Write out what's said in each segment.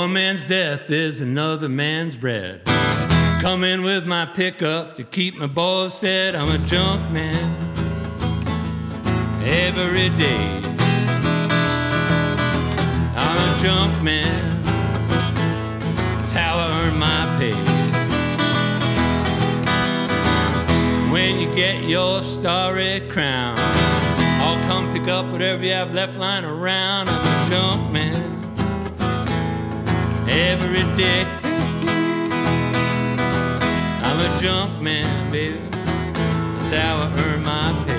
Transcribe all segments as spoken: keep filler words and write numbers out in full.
One man's death is another man's bread. Come in with my pickup to keep my boys fed. I'm a junk man every day. I'm a junk man, that's how I earn my pay. When you get your starry crown, I'll come pick up whatever you have left lying around. I'm a junk man every day. I'm a junk man, baby, that's how I earn my pay.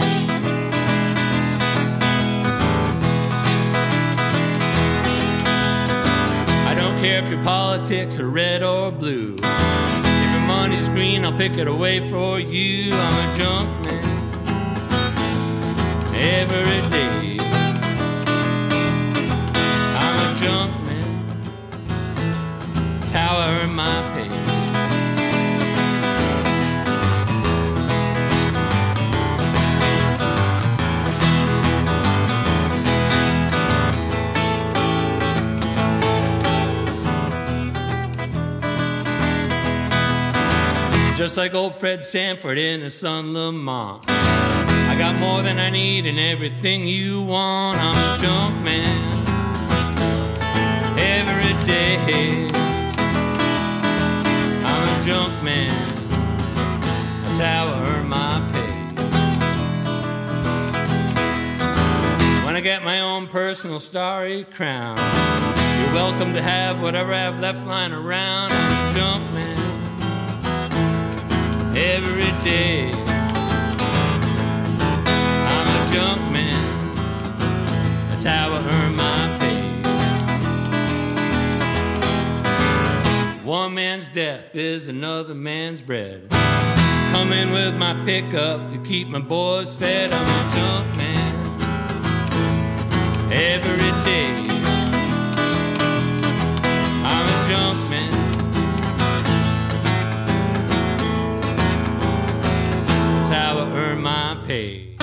I don't care if your politics are red or blue. If your money's green, I'll pick it away for you. I'm a junk man every day. I'm a junk man, that's how I earn my pay. Just like old Fred Sanford in his son Lamont, I got more than I need and everything you want. I'm a junk man every day. I'm a junk man, that's how I earn my pay. When I get my own personal starry crown, you're welcome to have whatever I have left lying around. I'm a junk man every day. I'm a junk man, that's how I earn my pay. One man's death is another man's bread. Come in with my pickup to keep my boys fed. I'm a junk man every day. I'm a junk man, how I earn my pay.